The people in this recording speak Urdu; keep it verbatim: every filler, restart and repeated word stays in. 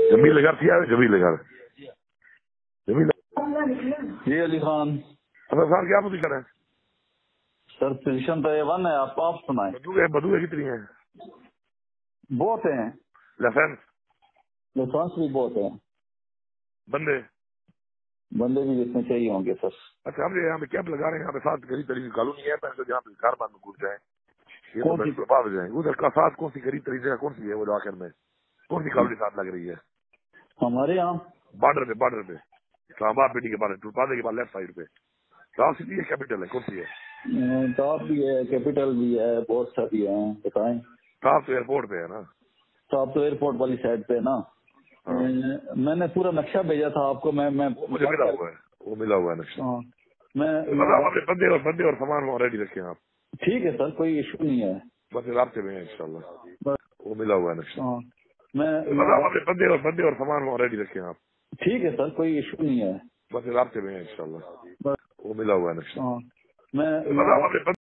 جمیل گھر تھی آئے جمیل گھر جمیل جی علی خان اصل صاحب کیا پوزیشن ہے؟ سر پوزیشن تو اے ون ہے. آپ آپ سنائیں. بدو بدو کتنی ہیں؟ بہت ہیں. لائسنس لائسنس بھی بہت ہیں. بندے بندے بھی جتنے چاہیے ہوں گے سر. اچھا ہم یہاں پہ کیمپ لگا رہے ہیں. یہاں پہ سات قریب ترین کالونی ہے پہلے جہاں پہ گھر بند گھس جائیں یہ تو کون سی بات ہو جائیں. ادھر کا ساتھ کون سی قریب ترین جگہ کون سی ہے وہ آخر میں کون سی کالونی ساتھ لگ رہی ہے؟ ہمارے یہاں بارڈر پہ بارڈر پہ اسلام آباد بیٹی کے بارے ٹوپادے کے بعد لیفٹ سائڈ پہ ٹاپ سٹی ہے کیپیٹل ہے کون سی ہے؟ ٹاپ بھی ہے کیپیٹل بھی ہے بہت ساری ہیں. بتائیں. ٹاپ تو ایئرپورٹ پہ ہے نا. ٹاپ تو ایئرپورٹ والی سائڈ پہ نا. ہاں میں نے پورا نقشہ بھیجا تھا آپ کو. میں میں مجھے ملا ہوا ہے وہ ملا ہوا ہے نقشہ. ہاں میں اپنے بندے اور بندے اور سامان وہاں ریڈی رکھیں آپ. ٹھیک ہے سر کوئی ایشو نہیں ہے. بس رابطے میں ہیں انشاءاللہ وہ ملا ہوا ہے نقشہ. ہاں میں اپنے بندے اور بندے اور سامان وہاں ریڈی رکھیں آپ. ٹھیک ہے سر کوئی ایشو نہیں ہے. بس رابطے میں ہیں انشاءاللہ وہ ملا ہوا ہے نقشہ. ہاں میں اپنے